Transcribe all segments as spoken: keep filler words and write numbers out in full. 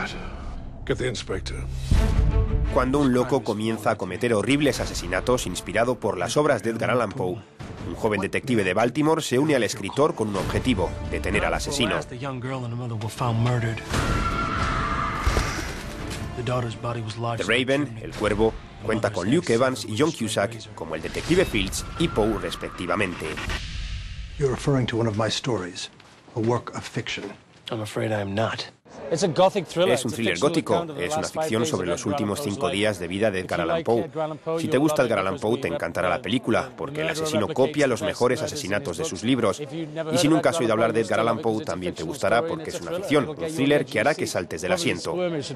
Get the inspector. Cuando un loco comienza a cometer horribles asesinatos inspirado por las obras de Edgar Allan Poe, un joven detective de Baltimore se une al escritor con un objetivo: detener al asesino. The Raven, El Cuervo, cuenta con Luke Evans y John Cusack como el detective Fields y Poe respectivamente. You're referring to one of my stories, a work of fiction. I'm afraid I am not. Es un thriller gótico, es una ficción sobre los últimos cinco días de vida de Edgar Allan Poe. Si te gusta Edgar Allan Poe, te encantará la película, porque el asesino copia los mejores asesinatos de sus libros. Y si nunca has oído hablar de Edgar Allan Poe, también te gustará, porque es una ficción, un thriller que hará que saltes del asiento.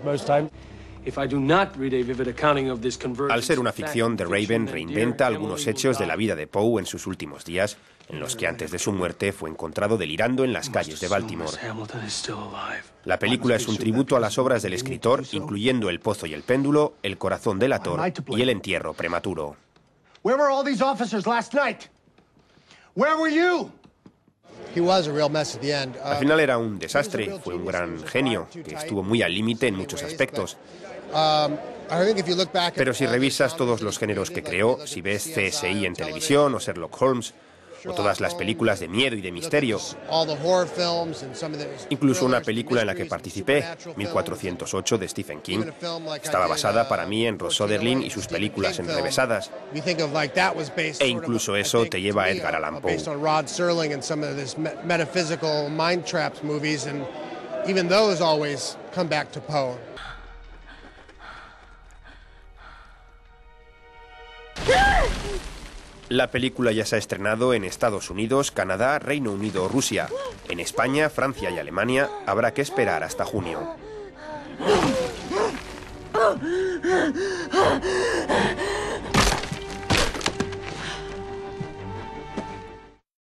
Al ser una ficción, The Raven reinventa algunos hechos de la vida de Poe en sus últimos días, en los que antes de su muerte fue encontrado delirando en las calles de Baltimore. La película es un tributo a las obras del escritor, incluyendo El Pozo y el Péndulo, El Corazón delator y El Entierro prematuro. Al final era un desastre, fue un gran genio, que estuvo muy al límite en muchos aspectos. Pero si revisas todos los géneros que creó, si ves C S I en televisión o Sherlock Holmes, o todas las películas de miedo y de misterio, incluso una película en la que participé, mil cuatrocientos ocho de Stephen King, estaba basada para mí en Rod Serling y sus películas enrevesadas, e incluso eso te lleva a Edgar Allan Poe. La película ya se ha estrenado en Estados Unidos, Canadá, Reino Unido, Rusia. En España, Francia y Alemania habrá que esperar hasta junio.